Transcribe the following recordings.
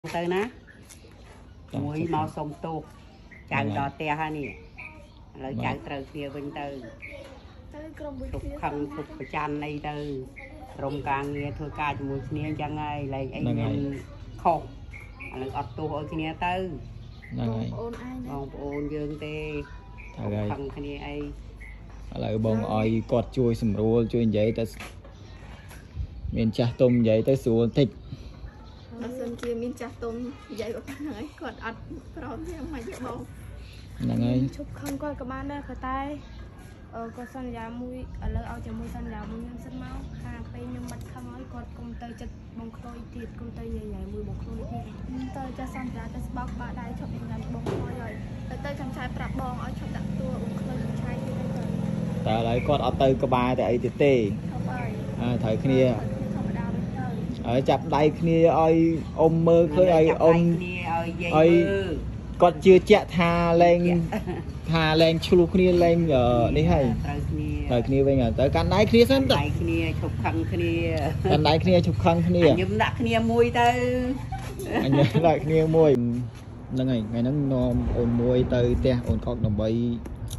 tới ná muối màu sông tô chàng đỏ te ha nè lời chàng trời kia bên từ chụp khăn chụp chan này từ rồng càng nghe thôi ca cho muối kia chẳng ai lại anh em khóc lời ọt tô ở kia từ bông ôn dương tê khăn kia ai lại bông oi cọt chui sầm rùa chui vậy ta miền cha tôm vậy tới xuống thịt sơn kia miền cha tôm vậy của con ấy còn ắt prom thì mà dễ bông này chụp không coi các bạn đây khởi tay có sân giá mui ở lỡ ao cho mui sân giá mui nhân sân máu hà pe nhưng mặt không ấy còn công tơ chất bông khôi thịt công tơ nhảy nhảy mui bông khôi thịt tơ cho sân giá cho bóc ba đai chụp hình ảnh bông khôi rồi tơ trong trái bạc bông ở chụp đặt tua bông khôi trái như thế rồi ta lấy con ở tơ có ba tại thì tê thời kia ở chặt đây kia ơi ôm mơ khơi ơi ôm ơi con chưa chạy thà lên chulu kia lên ở đây hay thời kia bây giờ tới cắn đáy kia xem tới chụp khăn kia cắn đáy kia chụp khăn kia nhấm đặt kia mui tới anh nhớ lại kia mui là ngày nó ôn mui tới te ôn con đồng bay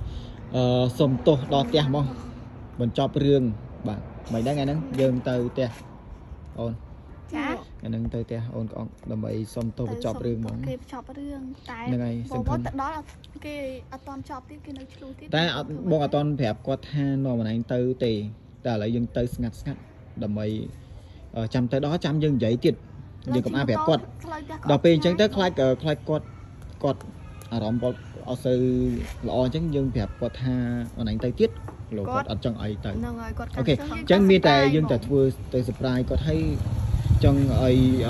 sôm to đo te mong mình cho rương bạn mày đang ngày nắng dừng tới te ôn ngày nắng tới te ôn con đồng bay sôm to và cho rương mong ngày bộ đó là cái atom chop tiếp cái nó chlu tiếp ta bộ atom phẹp qua than mà anh tới tì ta lại dừng tới ngặt đồng bay chăm tới đó chăm dừng giấy tiệt dừng cầm a phẹp quật đọc pin chẳng tới khai quật rõm bọt ở sư lọ chẳng dừng phẹp qua tha mà anh tới tiết lộ quật ở trong ấy tới ok chẳng mi tài dừng tại vừa tới surprise có thấy trong ấy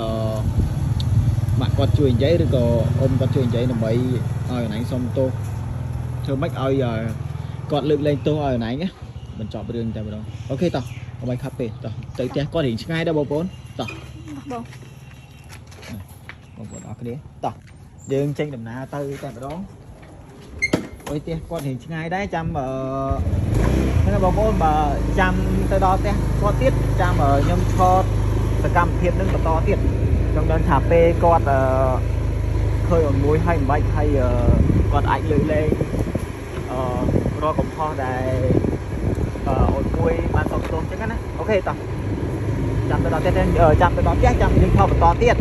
mặt quạt chuyền giấy rồi có ôm quạt chuyền giấy là bị nãy xong tô thưa mấy ơi giờ quạt lực lên tô nãy nhé mình chọn đường tại đâu ok tao có mấy cà phê tao tới ત્યાં có hình ngay đâu bốn tao bông đó cái đấy tao dương tranh đầm na tới tại đó ôi tiếc có hình ngay đấy chăm ở thế là bốn mà chăm tới đó tiếc có tiết chăm ở nhâm kho cam thiệtนึงto tiết trong đơn thả pe quạt khơi ở mũi hay bạch hay quạt ảnh lưỡi lên ro cũng kho đài ổn mũi ban sông tôm chắc á ok tao chạm tới đó tiết chạm tới đó tiết chạm nhưng kho to tiết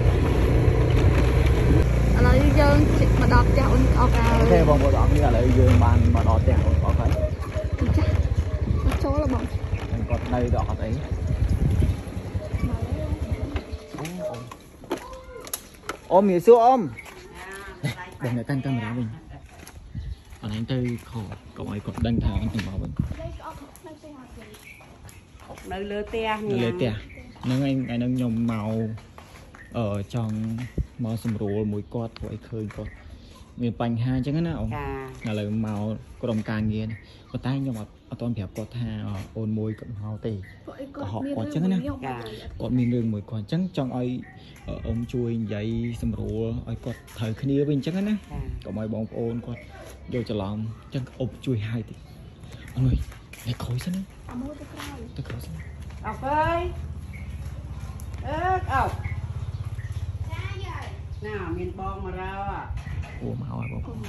là dương mà đọt cho ổn ok vòng bộ đọt như là lấy dương bàn mà đọt tiết ổn có phải chỗ là bọn còn đây đọt ấy ôm gì xưa ôm đừng để canh camera mình còn anh tư khổ cậu ấy còn đang thả anh từng bảo mình nơi lơ te nhưng anh đang nhom màu ở trong màu sầm rùa mũi quạt của anh khơi con miền bành ha chứ nào là lời màu có đồng càng nghe có tay nhưng mà ở toàn đẹp có tha ôn môi cộng hao tì họ có chứ nè còn miền đường mũi còn trắng trong ai ở ông chui vậy sầm rùa ai có thời kia bên trắng nè có mấy bông ôn con vô cho lòng trắng ốp chui hai tì mọi người này khối sao nữa tôi khối sao ốc ơi ốc nào miền bông mà ra à ủa màu à bông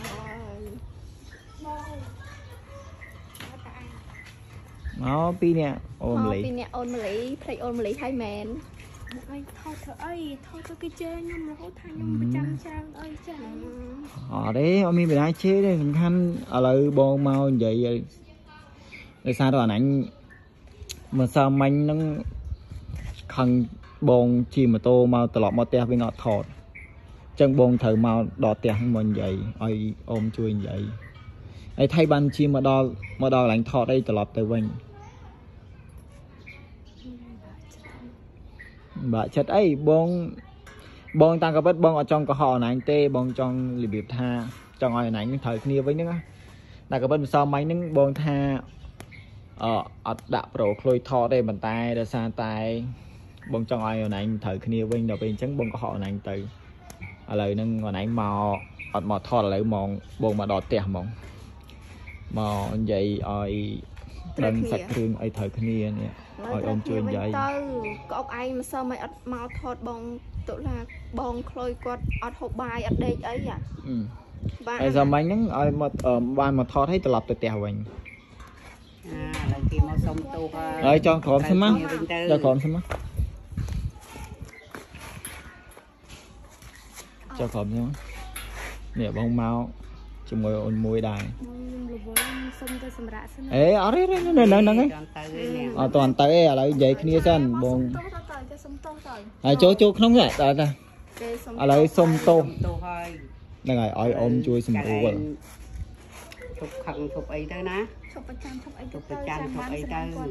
nó pi nè ôn lý hay mền thôi cái chơi nhưng mà hỗ thay nhưng mà chăm ơi chả đấy ông mi bị ai chế đây mình khăn ở lại bông màu vậy để sao đó anh mà sao mình nó khăn bông chi mà tô màu tọt màu te với ngọt thọt chân bông thử màu đỏ te mình vậy ai ôm chui vậy ai thay ban chi mà đo lạnh thọt đây tọt từ mình bà chất ấy bông tăng có bất bông ở trong có họ này anh tê bông trong lì biệp tha trong ngoài này thời kia với nữa ta có bất sao mấy những bông tha đạp rổ khôi thọ đây bàn tay ra xa tay bông trong ngoài này thời kia với đầu bên trắng bông có họ này anh từ lời nâng ngoài này màu thọ lại mòn bông mà đỏ tẹt mỏng màu vậy rồi ដឹងសាច់គ្រឿងអីត្រូវគ្នានេះឲ្យអូនជួយនិយាយទៅក៏អុកឯងមិនសើមិនអត់មកថតបងតុលាបងខ្លុយគាត់អត់ហូបបាយអត់ដេកអីហ៎បាទហើយសម័យហ្នឹងឲ្យមកបានមកថតឲ្យត្រឡប់ទៅផ្ទះវិញឥឡូវគេមកសុំទោសហើយចង់ក្រោមស្មាចង់ក្រោមស្មាចង់ក្រោមហ្នឹងនេះបងមកជាមួយអូនមួយដែរសុំទៅសម្រាប់សិនអេអត់ទេហ្នឹងហ្នឹងអត់តាន់ទៅទេឥឡូវនិយាយគ្នាសិនបងហើយចូលក្នុងហ្នឹងតើឥឡូវសុំទោសហើយហ្នឹងហើយឲ្យអូនជួយសម្រួលឈប់ខឹងឈប់អីទៅណាឈប់ប្រចាំឈប់អីទៅប្រចាំឈប់អីទៅមក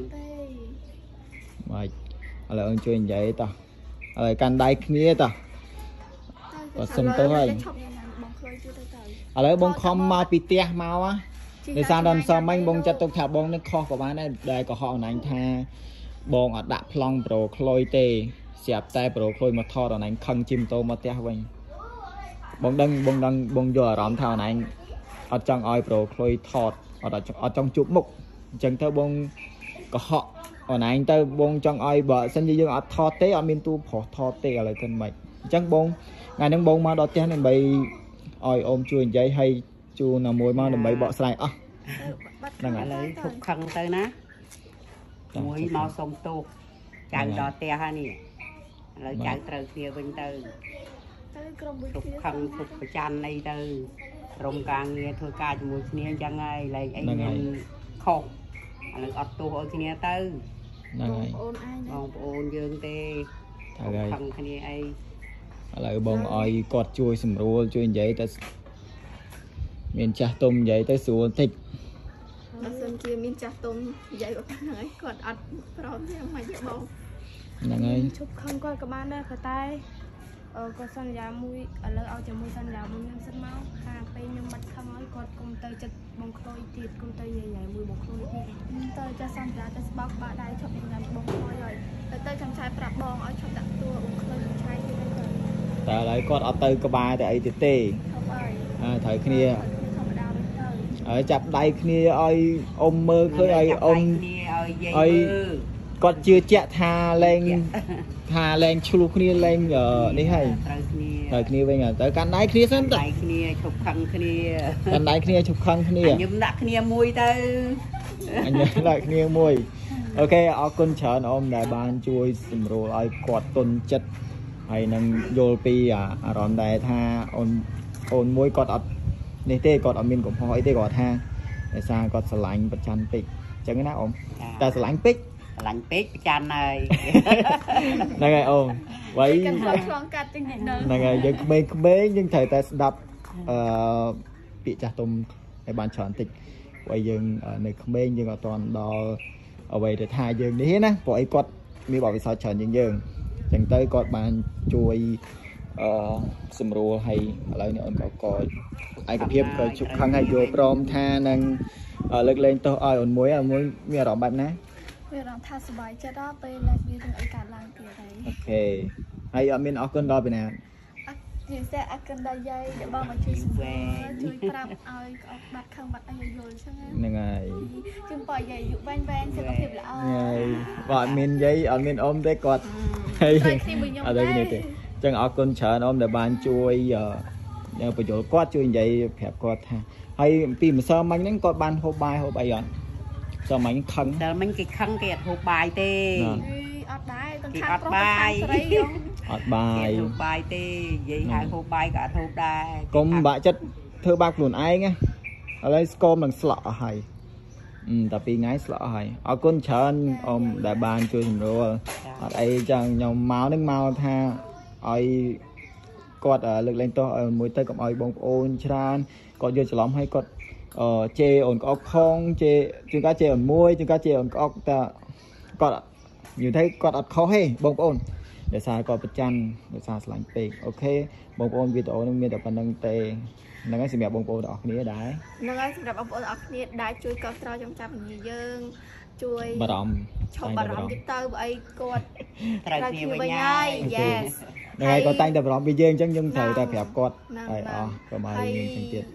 ឥឡូវអូនជួយនិយាយតោះឥឡូវកាន់ដៃគ្នាតោះក៏សុំទោសហើយឥឡូវបងខំមកពីផ្ទះមកដោយសារដល់សមមិញបងចាត់ទុកថាបងនឹងខុសក៏បានដែរដែលកុហកអនឡាញថាបងអត់ដាក់ប្លង់ប្រូក្លុយទេស្រាប់តែប្រូក្លុយមកថតអនឡាញខឹងជីមតោមកផ្ទះវិញបងដឹងបងយកអារម្មណ៍ថាអនឡាញអត់ចង់ឲ្យប្រូក្លុយថតអត់ចង់ជួបមុខអញ្ចឹងទៅបងកុហកអនឡាញទៅបងចង់ឲ្យបើសិនជាយើងអត់ថតទេអត់មានទូប្រុសថតទេឥឡូវគិតមិនអញ្ចឹងបងថ្ងៃហ្នឹងបងមកដល់ផ្ទះដើម្បីឲ្យអូនជួយនិយាយឲ្យជួនណាមួយមកដើម្បីបកស្រាយអស់ហ្នឹងឥឡូវឈប់ខឹងទៅណាមួយមកសុំទោសចៅដល់ផ្ទះហើយនេះឥឡូវចៅត្រូវគ្នាវិញទៅក្រុមមួយឈប់ខឹងឈប់ប្រច័ណ្ឌអីទៅរំការងារធ្វើការជាមួយគ្នាអញ្ចឹងហើយលែងអីមានខុសឥឡូវអត់ទោសឲ្យគ្នាទៅហ្នឹងហើយបងប្អូនយើងទេខឹងគ្នាអីឥឡូវបងឲ្យគាត់ជួយសម្រួលជួយនិយាយទៅមានចាស់ទុំនិយាយទៅស្រួលតិចបើសិនជាមានចាស់ទុំនិយាយបែបហ្នឹងហើយគាត់អត់ព្រមទេមិនទេបងហ្នឹងហើយឈប់ខឹងគាត់ក៏បានដែរតែគាត់សន្យាមួយឥឡូវឲ្យជាមួយសន្យាមួយខ្ញុំសិនមកខាងពេលខ្ញុំបាត់ខឹងហើយគាត់គុំទៅចិត្តបងក្លុយទៀតគុំទៅញ៉ៃមួយបងក្លុយទៀតទៅចាស់សន្យាទៅស្បោកបាក់ដៃឈប់ញ៉ាំបងក្លុយហើយទៅចង់ឆាយប្រាប់បងឲ្យឈប់ដាក់តួបងក្លុយឆាយទៀតទៅតែឥឡូវគាត់អត់ទៅក្បែរតែអីទៀតទេត្រូវគ្នាហើយចាប់ដៃគ្នាឲ្យអ៊ំមើលឃើញឲ្យអ៊ំឲ្យគាត់ជឿជាក់ថាលែងឆ្លោះគ្នាលែងនេះហើយត្រូវគ្នាវិញទៅកាន់ដៃគ្នាសិនទៅដៃគ្នាឈប់ខឹងគ្នាកាន់ដៃគ្នាឈប់ខឹងគ្នាខ្ញុំដាក់គ្នាមួយទៅអញដាក់គ្នាមួយអូខេអរគុណច្រើនអ៊ំដែលបានជួយសម្រួលឲ្យគាត់ទុនចិត្តហើយនឹងយល់ពីអារម្មណ៍ដែរថាអូនមួយគាត់អត់នេះទេគាត់អត់មានកំហុសអីទេគាត់ថាដោយសារគាត់ស្រឡាញ់ប្រច័ណ្ឌពេកអញ្ចឹងណាអ៊ំតែស្រឡាញ់ពេកប្រច័ណ្ឌហើយហ្នឹងហើយអ៊ំវ៉ៃឆ្លងកាត់ទាំងនេះហ្នឹងហើយយើងក្មេងៗយើងត្រូវតែស្ដាប់ពាក្យចាស់ទុំឲ្យបានច្រើនតិចព្រោះយើងនៅក្មេងយើងអត់ទាន់ដល់អ្វីដែលថាយើងនេះណាព្រោះអីគាត់មានបទពិសោធន៍ច្រើនជាងយើងអញ្ចឹងទៅគាត់បានជួយសម្រួលឲ្យឥឡូវនេះអូនក៏ឯកភាពក៏ជុកខឹងឲ្យយកព្រមថានឹងលើកលែងទោសឲ្យអូនមួយមានអារម្មណ៍បែបណាមានអារម្មណ៍ថាសប្បាយចិត្តដល់ពេលដែលមានរឿងអីកើតឡើងទៀតហើយអូខេហើយអត់មានអរគុណដល់ពីណាយើងsẽអរគុណដល់យាយដែលបងមកជួយសម្រួលជួយប្រាប់ឲ្យក្អកបាត់ខឹងបាត់អីយល់ចឹងហ្នឹងហើយជឹងបើយាយយុវែងសុខភាពល្អហើយបើអត់មានយាយអត់មានអ៊ំទេគាត់ហើយអត់ទេទេចឹងអរគុណច្រើនអ៊ំដែលបានជួយបញ្យល់គាត់ជួយនិយាយប្រាប់គាត់ថាហើយពីម្សិលមិញហ្នឹងគាត់បានហូបបាយហូបអីអត់ម្សិលមិញខឹងម្សិលមិញគេខឹងគេអត់ហូបបាយទេអត់ដែរទាំងខាងប្រុសទាំងស្រីអត់បាយហូបបាយទេនិយាយហៅហូបបាយក៏អត់ហូបដែរកុំបាក់ចិត្តធ្វើបាបខ្លួនឯងណាឥឡូវស្គមនឹងស្លក់អស់ហើយតែ2ថ្ងៃស្លក់អស់ហើយអរគុណច្រើនអ៊ំដែលបានជួយសម្រួលអត់អីចឹងខ្ញុំមកនឹងមកថាឲ្យគាត់លើកលែងទោសឲ្យមួយទៅកុំឲ្យបងប្អូនច្រើនគាត់យល់ច្រឡំឲ្យគាត់ជេរអូនក្អុកផងជេរជួនកាលជេរអូនមួយជួនកាលជេរអូនក្អុកតែគាត់និយាយថាគាត់អត់ខុសទេបងប្អូនដោយសារគាត់ប្រច័ណ្ឌដោយសារស្រឡាញ់ពេកអូខេបងប្អូនវីដេអូនេះមានតែប៉ុណ្្នឹងទេហ្នឹងហើយសម្រាប់បងប្អូនទាំងអស់គ្នាដែរហ្នឹងហើយសម្រាប់បងប្អូនទាំងអស់គ្នាដែលជួយកត់ត្រាចំចាប់គ្នាយើងជួយបារម្ភឈប់បារម្ភទៀតទៅបើអីគាត់ត្រូវគ្នាវិញហើយ yes ហ្នឹងហើយគាត់តែងតែបារម្ភពីយើងអញ្ចឹងយើងត្រូវតែប្រាប់គាត់ហើយអស់កុំឲ្យមានចឹងទៀត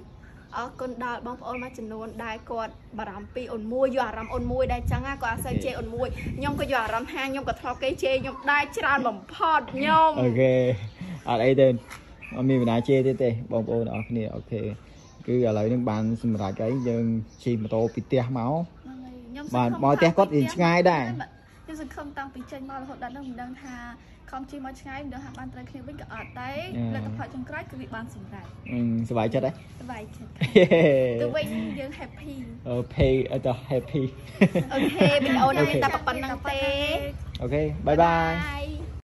con đào bông ôn mà chừng luôn đai quạt bà làm pi ôn môi dọa làm ôn môi đai trắng á có sợi chê ôn môi nhom có dọa làm hang nhom có thọ cây chê nhom đai tràn bầm phọt nhom ok ở đây tên mình đã chê thế tê bông ôn ở này ok cứ ở lại nước bàn xem lại cái dân chi mà tô bị tia máu mà mọi tia có gì ngay đây nhưng sự không tăng bị chênh mà họ đã đang hà không chỉ mà ngay được hàng ban trai khi với cả ở đấy là tập hợp trong cái cứ bị ban sủng rải sờ vải chết đấy vải chết từ bên dương happy pay at the happy ok bây giờ này ta bật bắn năng tê ok bye bye